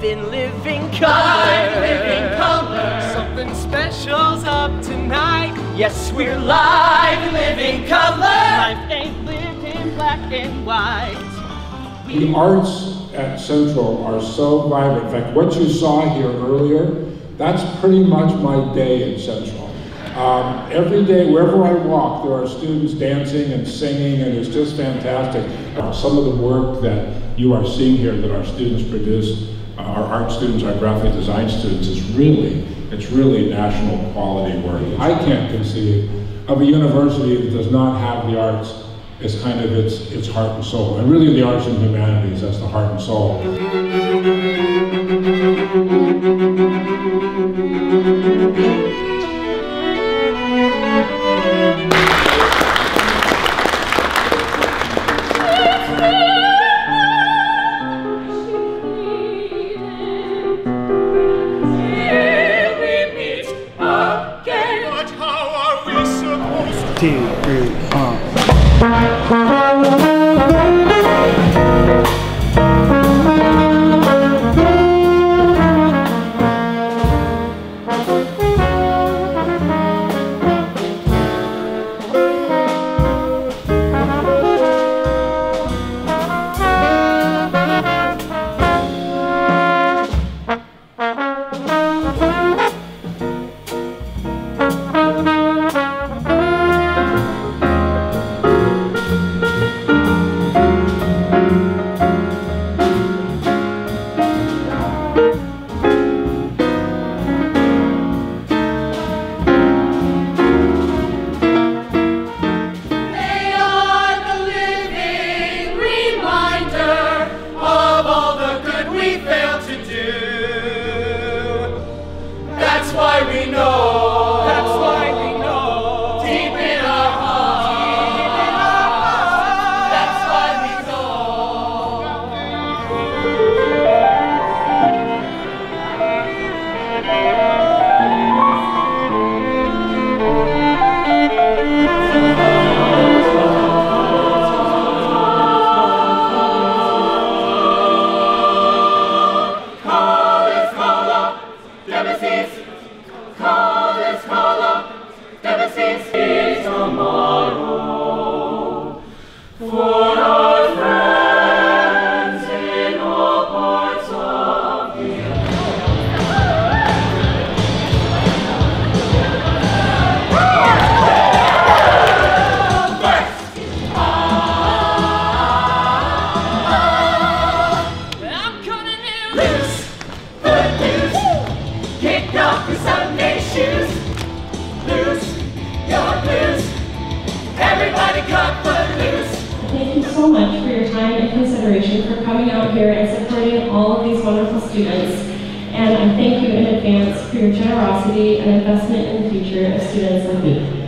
live in living color. Living color. Something special's up tonight. Yes, we're live in living color. Life ain't lived in black and white. The arts at Central are so vibrant. In fact, what you saw here earlier, that's pretty much my day at Central. Every day, wherever I walk, there are students dancing and singing, and it's just fantastic. Some of the work that you are seeing here that our students produce, our art students, our graphic design students, it's really national quality work. I can't conceive of a university that does not have the arts as kind of its heart and soul. And really the arts and humanities, that's the heart and soul. Thank you so much for your time and consideration for coming out here and supporting all of these wonderful students. And I thank you in advance for your generosity and investment in the future of students like me.